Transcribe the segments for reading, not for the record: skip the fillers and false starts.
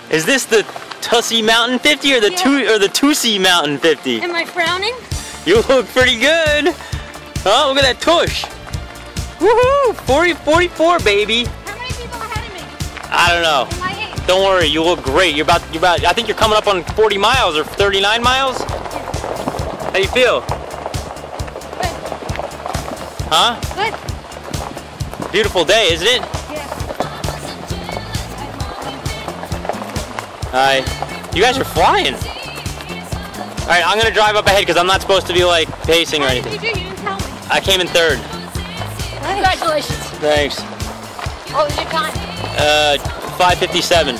Is this the Tussey Mt 50 or the Tussey Mt 50? Am I frowning? You look pretty good. Oh, look at that tush. Woohoo! 44, baby. How many people ahead of me? I don't know. In my age? Don't worry, you look great. You're about. I think you're coming up on 40 miles or 39 miles. How you feel? Good. Huh? Good. Beautiful day, isn't it? Yeah. Hi. You guys are flying. All right, I'm gonna drive up ahead because I'm not supposed to be like pacing or anything. What did you do? You didn't tell me. I came in third. Congratulations. Thanks. What was your time? 5:57.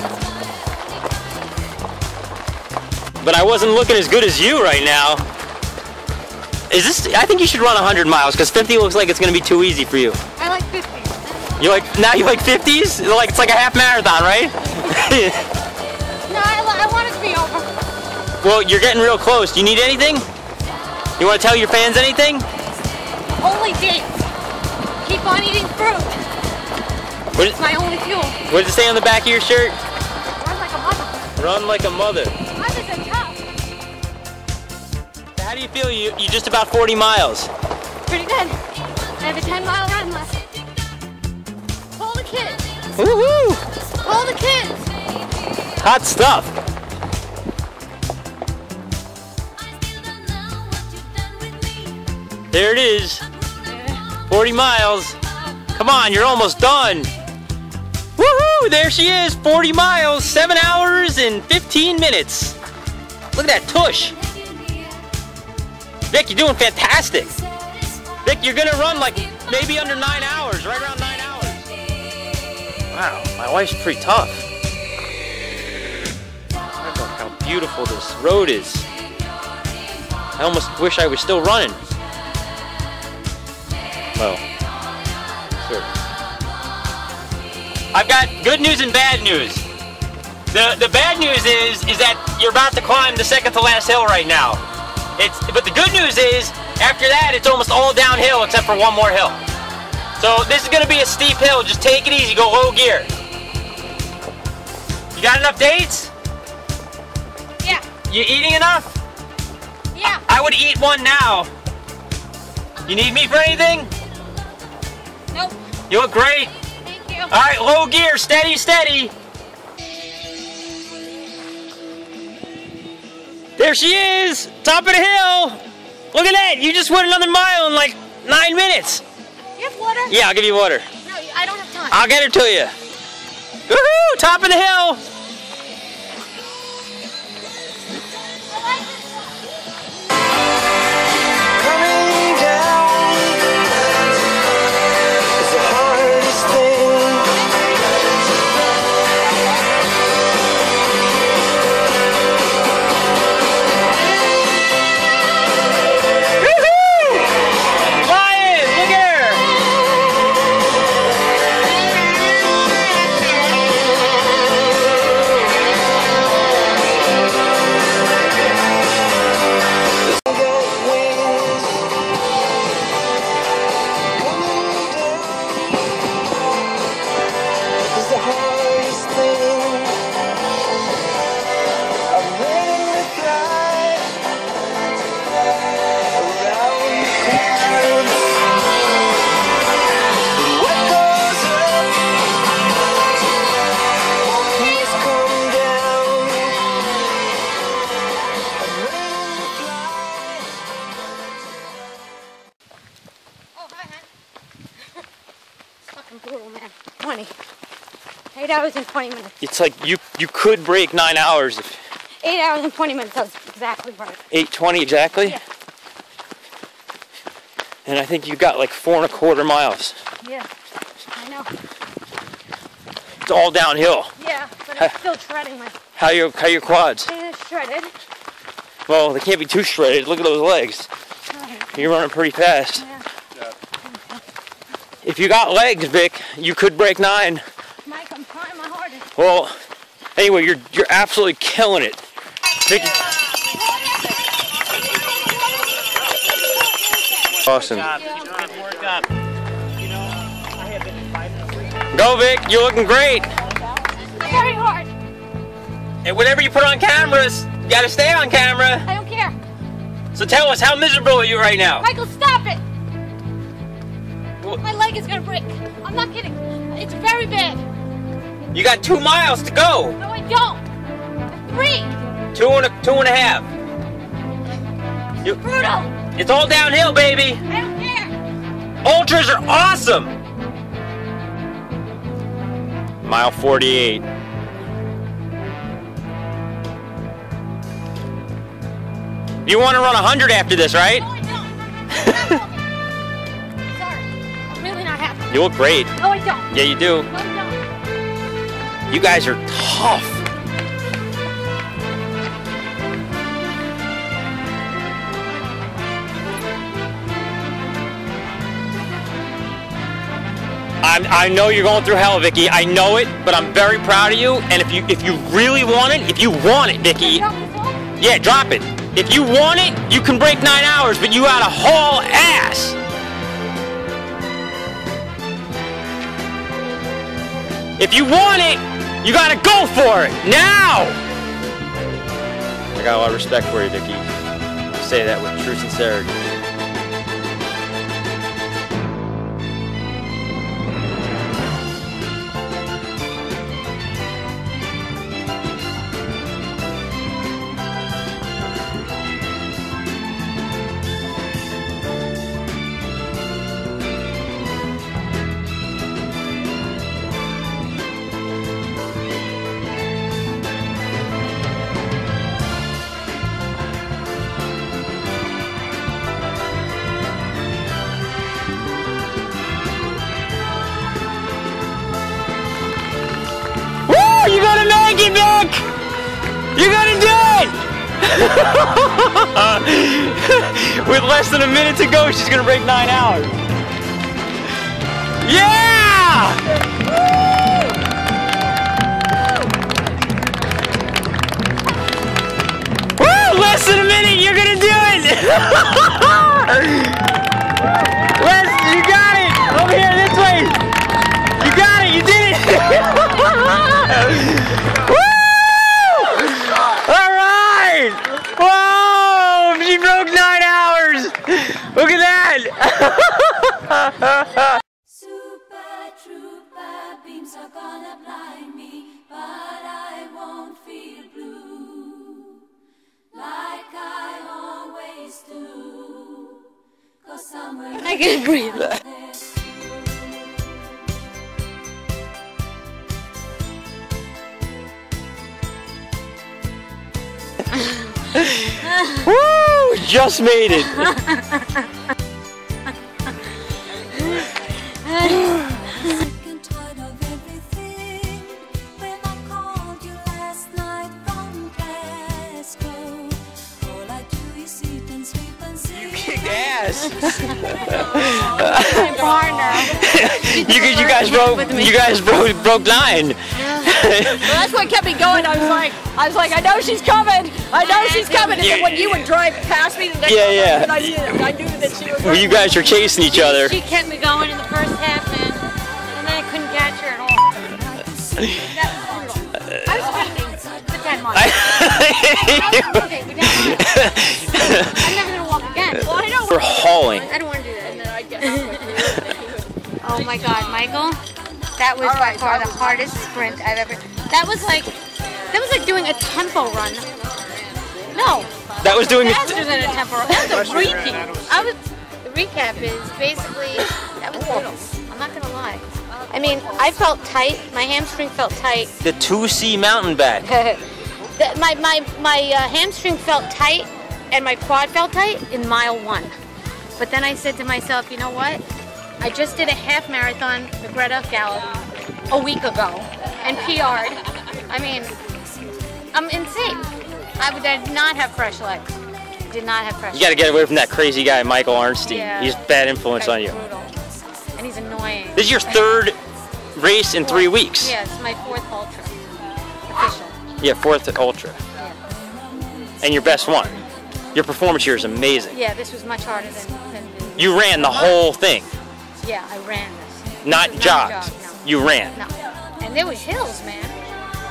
But I wasn't looking as good as you right now. Is this? I think you should run 100 miles because 50 looks like it's gonna be too easy for you. I like 50. You like 50s? Like it's like a half marathon, right? No, I want it to be over. Well, you're getting real close. Do you need anything? You want to tell your fans anything? Only dance. Keep on eating fruit. It's my only fuel. What does it say on the back of your shirt? Run like a mother. Run like a mother. Mothers are tough. How do you feel? You just about 40 miles. Pretty good. I have a 10-mile run left. Pull the kids. Woohoo! Pull the kids. Hot stuff. There it is. 40 miles. Come on, you're almost done. Woohoo! There she is. 40 miles, 7 hours and 15 minutes. Look at that tush. Vic, you're doing fantastic. Vic, you're gonna run like maybe under 9 hours, right around 9 hours. Wow, my wife's pretty tough. Look how beautiful this road is. I almost wish I was still running. Well, sure. I've got good news and bad news. The bad news is that you're about to climb the second to last hill right now. But the good news is, after that, it's almost all downhill except for one more hill. So this is gonna be a steep hill. Just take it easy, go low gear. You got enough dates? Yeah. You eating enough? Yeah. I would eat one now. You need me for anything? Nope. You look great. Thank you. All right, low gear, steady, steady. There she is, top of the hill. Look at that, you just went another mile in like 9 minutes. You have water? Yeah, I'll give you water. No, I don't have time. I'll get her to you. Woohoo, top of the hill. Brutal, man. 20. 8 hours and 20 minutes. It's like you could break 9 hours. 8 hours and 20 minutes, that's exactly right. 8:20 exactly? Yeah. And I think you got like 4¼ miles. Yeah, I know. It's all downhill. Yeah, but I'm still shredding my... How your quads? They're shredded. Well, they can't be too shredded. Look at those legs. You're running pretty fast. Yeah. If you got legs, Vic, you could break 9. Mike, I'm trying my hardest. Well, anyway, you're absolutely killing it. Vic, awesome. Yeah. Go, Vic. You're looking great. Very hard. And whatever you put on cameras, you gotta stay on camera. I don't care. So tell us, how miserable are you right now? Michael, stop it! My leg is gonna break. I'm not kidding. It's very bad. You got 2 miles to go. No, I don't. 3. 2.5. Brutal. It's all downhill, baby. I don't care. Ultras are awesome. Mile 48. You want to run 100 after this, right? No, I don't. Sorry. I'm really not happy. You look great. No, I don't. Yeah, you do. No, I don't. You guys are tough. I know you're going through hell, Vicky. I know it, but I'm very proud of you. And if you really want it, Vicky, yeah, drop it. If you want it, you can break 9 hours, but you gotta haul ass. If you want it, you gotta go for it now. I got a lot of respect for you, Vicky. I say that with true sincerity. You're gonna make it, Vic! You're gonna do it! With less than a minute to go, she's gonna break 9 hours. Yeah! Woo! Less than a minute, you're gonna do it! You got it! Over here, this way! You got it, you did it! Woo! All right! Whoa! She broke 9 hours! Look at that! Super trooper beams are gonna blind me, but I won't feel blue like I always do. 'Cause somewhere I can't breathe. Woo! Just made it. You kicked ass. My partner. You guys broke 9. Well, that's what kept me going. I was like, I know she's coming. I know she's coming. And then when you would drive past me, the next time I knew that she was. Well, you guys were chasing each other. She kept me going in the first half, man, and then I couldn't catch her at all. That was brutal. I was waiting for 10 months. Okay, but now I'm never gonna walk again. Well, I know. We're hauling. I don't want to do that. And then I get Oh my God, Michael. That was by far the hardest sprint I've ever. That was like doing a tempo run. No. That was doing faster than a tempo run. That was a repeat. The recap is basically that was brutal. I'm not gonna lie. I mean, I felt tight. My hamstring felt tight. the Tussey Mt Back. my hamstring felt tight and my quad felt tight in mile 1. But then I said to myself, you know what? I just did a half marathon, the Greta Gallop, a week ago, and PR'd. I mean, I'm insane. I did not have fresh legs. Did not have fresh legs. You gotta get away from that crazy guy, Michael Arnstein. Yeah. He's a bad influence on you. Brutal. And he's annoying. This is your 3rd race in 3 weeks. Yeah, it's my 4th ultra. Official. Yeah, 4th ultra. Yeah. And your best one. Your performance here is amazing. Yeah, this was much harder than You ran the whole thing. Yeah, I ran this. Not This was jogged. Not a jog, no. You ran. No. And there was hills, man.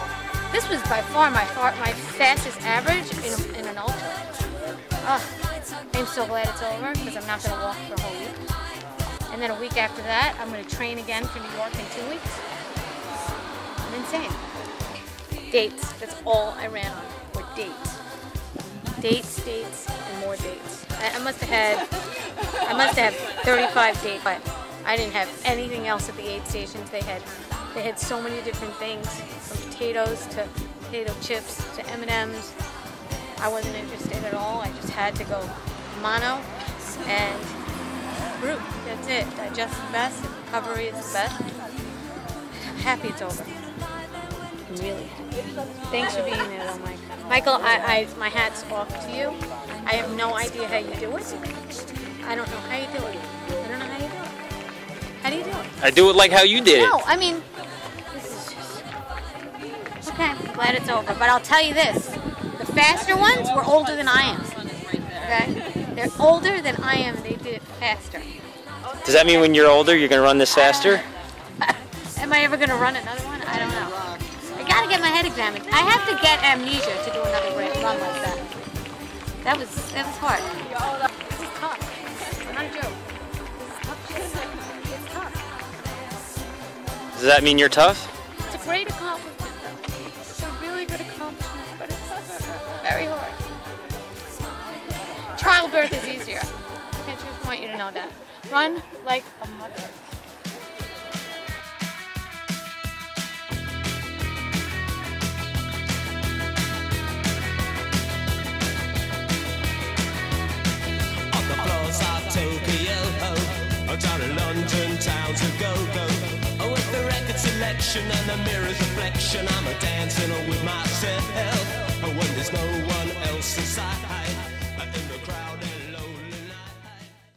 This was by far my fastest average in an ultra. Oh, I'm so glad it's over because I'm not going to walk for a whole week. And then a week after that, I'm going to train again for New York in 2 weeks. I'm insane. Dates. That's all I ran on, were dates. Dates, and more dates. I must have had 35 dates, but I didn't have anything else at the aid stations. They had so many different things, from potatoes to potato chips to M&Ms. I wasn't interested at all. I just had to go mono and fruit. That's it. Digest the best. Recovery is the best. I'm happy it's over. I'm really happy. Thanks for being there, though, Mike. Michael, my hat's off to you. I have no idea how you do it. I don't know how you do it. I don't know how you do it. How do you do it? I do it like how you did it. No, I mean, this is just... Okay, I'm glad it's over. But I'll tell you this. The faster ones were older than I am. Okay? They're older than I am, and they did it faster. Does that mean when you're older, you're going to run this faster? Am I ever going to run another one? I don't know. I got to get my head examined. I have to get amnesia to do another run like that. That was hard. This is tough. It's not a joke. This is tough. It's tough. Does that mean you're tough? It's a great accomplishment, though. It's a really good accomplishment, but it's very hard. Childbirth is easier. I just want you to know that. Run like a mother. Down in London town to go. Oh, with the record selection and the mirror's reflection, I'm a dancing with myself. Oh, when there's no one